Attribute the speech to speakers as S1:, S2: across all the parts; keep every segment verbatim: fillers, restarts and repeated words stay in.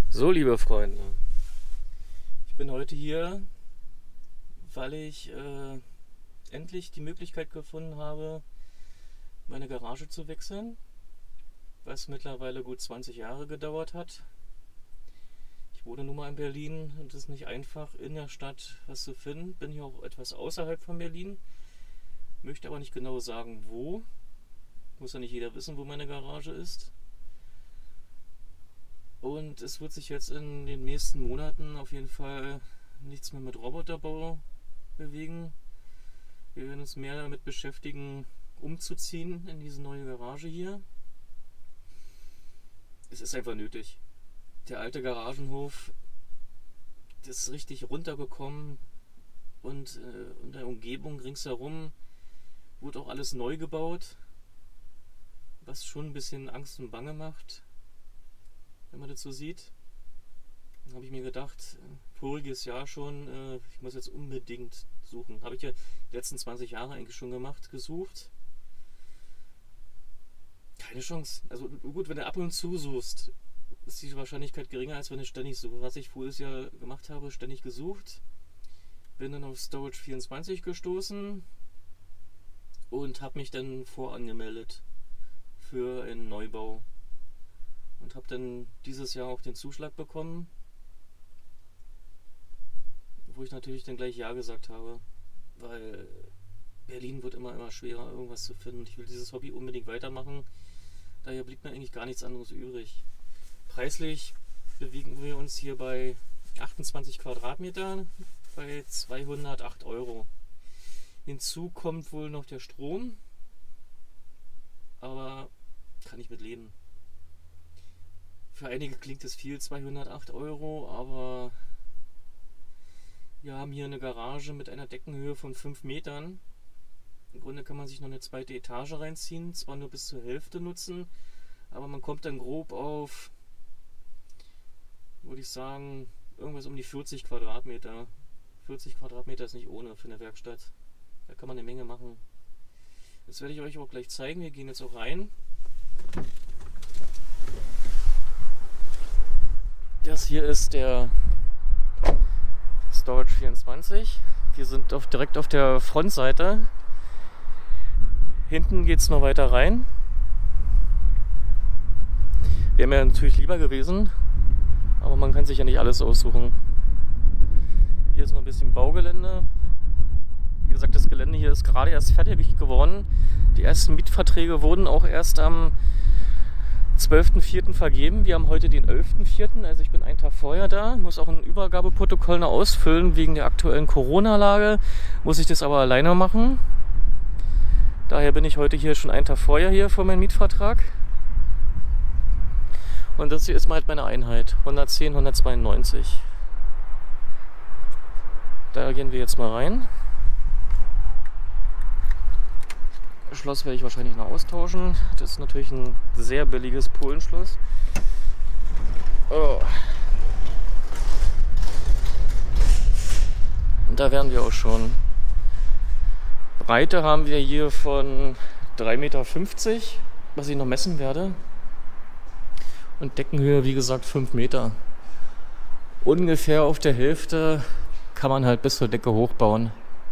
S1: So, liebe Freunde, ich bin heute hier, weil ich äh, endlich die Möglichkeit gefunden habe, meine Garage zu wechseln, was mittlerweile gut zwanzig Jahre gedauert hat. Ich wohne nun mal in Berlin und es ist nicht einfach, in der Stadt was zu finden. Bin hier auch etwas außerhalb von Berlin, möchte aber nicht genau sagen, wo. Muss ja nicht jeder wissen, wo meine Garage ist. Und es wird sich jetzt in den nächsten Monaten auf jeden Fall nichts mehr mit Roboterbau bewegen. Wir werden uns mehr damit beschäftigen, umzuziehen in diese neue Garage hier. Es ist einfach nötig. Der alte Garagenhof, das ist richtig runtergekommen und äh, in der Umgebung ringsherum wurde auch alles neu gebaut, was schon ein bisschen Angst und Bange macht, wenn man das so sieht. Dann habe ich mir gedacht, voriges Jahr schon, äh, ich muss jetzt unbedingt suchen. Habe ich ja die letzten zwanzig Jahre eigentlich schon gemacht, gesucht. Keine Chance. Also gut, wenn du ab und zu suchst, ist die Wahrscheinlichkeit geringer, als wenn du ständig suchst. Was ich voriges Jahr gemacht habe, ständig gesucht. Bin dann auf Storage vierundzwanzig gestoßen und habe mich dann vorangemeldet für einen Neubau. Und habe dann dieses Jahr auch den Zuschlag bekommen, wo ich natürlich dann gleich Ja gesagt habe, weil Berlin wird immer, immer schwerer, irgendwas zu finden. Ich will dieses Hobby unbedingt weitermachen, daher blieb mir eigentlich gar nichts anderes übrig. Preislich bewegen wir uns hier bei achtundzwanzig Quadratmeter bei zweihundertacht Euro. Hinzu kommt wohl noch der Strom, aber kann ich mit leben. Für einige klingt es viel, zweihundertacht Euro, aber wir haben hier eine Garage mit einer Deckenhöhe von fünf Metern. Im Grunde kann man sich noch eine zweite Etage reinziehen, zwar nur bis zur Hälfte nutzen, aber man kommt dann grob auf, würde ich sagen, irgendwas um die vierzig Quadratmeter. vierzig Quadratmeter ist nicht ohne für eine Werkstatt. Da kann man eine Menge machen. Das werde ich euch auch gleich zeigen. Wir gehen jetzt auch rein. Das hier ist der Storage vierundzwanzig. Wir sind auf, direkt auf der Frontseite. Hinten geht es noch weiter rein. Wäre mir natürlich lieber gewesen, aber man kann sich ja nicht alles aussuchen. Hier ist noch ein bisschen Baugelände. Wie gesagt, das Gelände hier ist gerade erst fertig geworden. Die ersten Mietverträge wurden auch erst am zwölften vierten vergeben. Wir haben heute den elften vierten, also ich bin einen Tag vorher da, muss auch ein Übergabeprotokoll noch ausfüllen. Wegen der aktuellen Corona-Lage muss ich das aber alleine machen. Daher bin ich heute hier schon einen Tag vorher hier für meinen Mietvertrag. Und das hier ist mal halt meine Einheit, hundertzehn, hundertzweiundneunzig. Da gehen wir jetzt mal rein. Das Schloss werde ich wahrscheinlich noch austauschen. Das ist natürlich ein sehr billiges Polenschloss. Oh. Und da wären wir auch schon. Breite haben wir hier von drei Meter fünfzig, was ich noch messen werde. Und Deckenhöhe, wie gesagt, fünf Meter. Ungefähr auf der Hälfte kann man halt bis zur Decke hochbauen,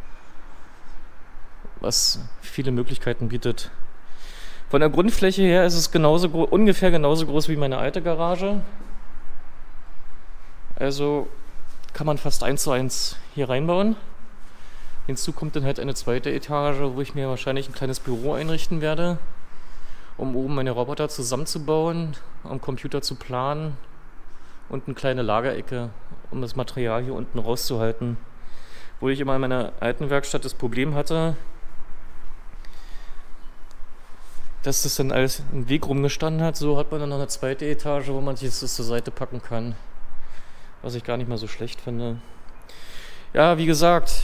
S1: was viele Möglichkeiten bietet. Von der Grundfläche her ist es genauso ungefähr genauso groß wie meine alte Garage. Also kann man fast eins zu eins hier reinbauen. Hinzu kommt dann halt eine zweite Etage, wo ich mir wahrscheinlich ein kleines Büro einrichten werde, um oben meine Roboter zusammenzubauen, am Computer zu planen und eine kleine Lagerecke, um das Material hier unten rauszuhalten. Wo ich immer in meiner alten Werkstatt das Problem hatte, dass das dann alles im Weg rumgestanden hat. So hat man dann noch eine zweite Etage, wo man sich das zur Seite packen kann. Was ich gar nicht mal so schlecht finde. Ja, wie gesagt,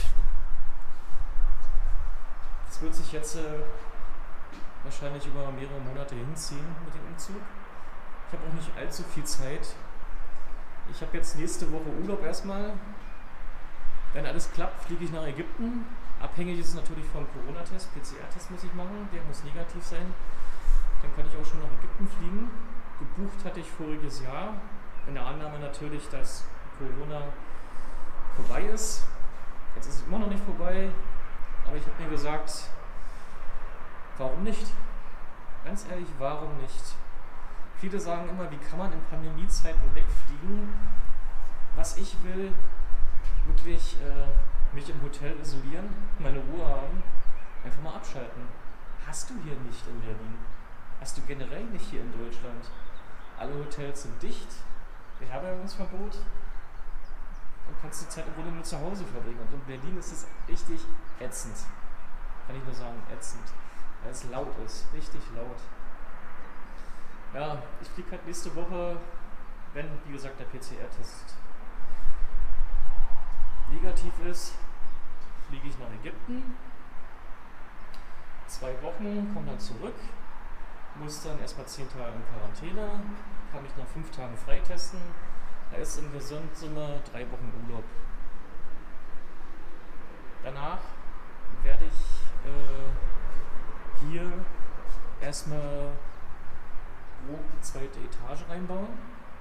S1: es wird sich jetzt äh, wahrscheinlich über mehrere Monate hinziehen mit dem Umzug. Ich habe auch nicht allzu viel Zeit. Ich habe jetzt nächste Woche Urlaub erstmal. Wenn alles klappt, fliege ich nach Ägypten. Abhängig ist es natürlich vom Corona-Test, P C R-Test muss ich machen, der muss negativ sein. Dann kann ich auch schon nach Ägypten fliegen. Gebucht hatte ich voriges Jahr In der Annahme natürlich, dass Corona vorbei ist. Jetzt ist es immer noch nicht vorbei, aber ich habe mir gesagt, warum nicht? Ganz ehrlich, warum nicht? Viele sagen immer, wie kann man in Pandemiezeiten wegfliegen? Was ich will, wirklich äh, mich im Hotel isolieren, meine Ruhe haben, einfach mal abschalten. Hast du hier nicht in Berlin. Hast du generell nicht hier in Deutschland. Alle Hotels sind dicht, Beherbergungsverbot und kannst die Zeit im Grunde nur zu Hause verbringen. Und in Berlin ist es richtig ätzend. Kann ich nur sagen, ätzend. Weil es laut ist, richtig laut. Ja, ich fliege halt nächste Woche, wenn, wie gesagt, der P C R-Test negativ ist, fliege ich nach Ägypten. Zwei Wochen, komme dann zurück, muss dann erstmal zehn Tage in Quarantäne, kann mich nach fünf Tagen freitesten. Da ist in Gesamtsumme drei Wochen Urlaub. Danach werde ich äh, hier erstmal grob die zweite Etage reinbauen,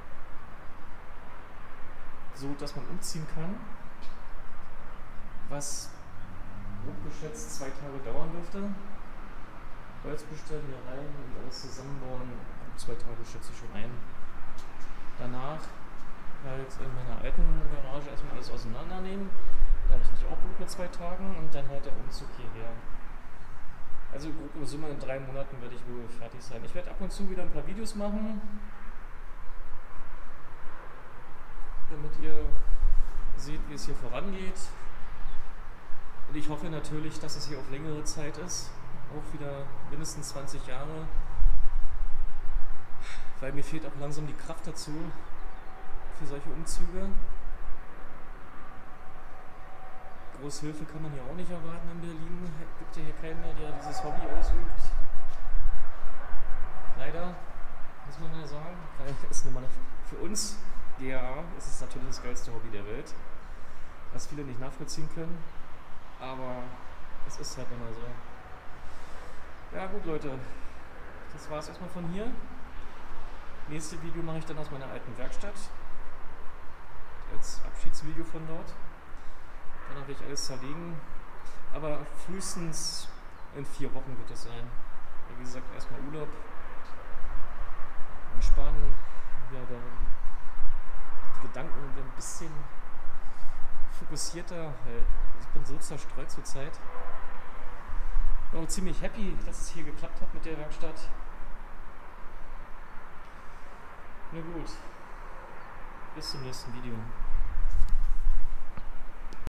S1: so dass man umziehen kann, was grob geschätzt zwei Tage dauern dürfte. Holz bestellen, hier rein und alles zusammenbauen, zwei Tage schätze ich schon ein. Danach halt in meiner alten Garage erstmal alles auseinandernehmen, da rechne ich auch gut mit zwei Tagen und dann halt der Umzug hierher. Also grob in Summe in drei Monaten werde ich wohl fertig sein. Ich werde ab und zu wieder ein paar Videos machen, damit ihr seht, wie es hier vorangeht. Und ich hoffe natürlich, dass es hier auf längere Zeit ist, auch wieder mindestens zwanzig Jahre, weil mir fehlt auch langsam die Kraft dazu für solche Umzüge. Große Hilfe kann man hier auch nicht erwarten in Berlin. Es gibt ja hier keinen mehr, der dieses Hobby ausübt. Leider, muss man ja sagen. Weil es nun mal für uns, G A, ist es natürlich das geilste Hobby der Welt, was viele nicht nachvollziehen können. Aber es ist halt immer so. Ja gut Leute, das war es erstmal von hier. Nächste Video mache ich dann aus meiner alten Werkstatt. Als Abschiedsvideo von dort. Danach werde ich alles zerlegen. Aber frühestens in vier Wochen wird das sein. Wie gesagt, erstmal Urlaub. Entspannen. Ja, da die Gedanken ein bisschen fokussierter. Ich bin so zerstreut zurzeit. Ich bin auch ziemlich happy, dass es hier geklappt hat mit der Werkstatt. Na gut. Bis zum nächsten Video.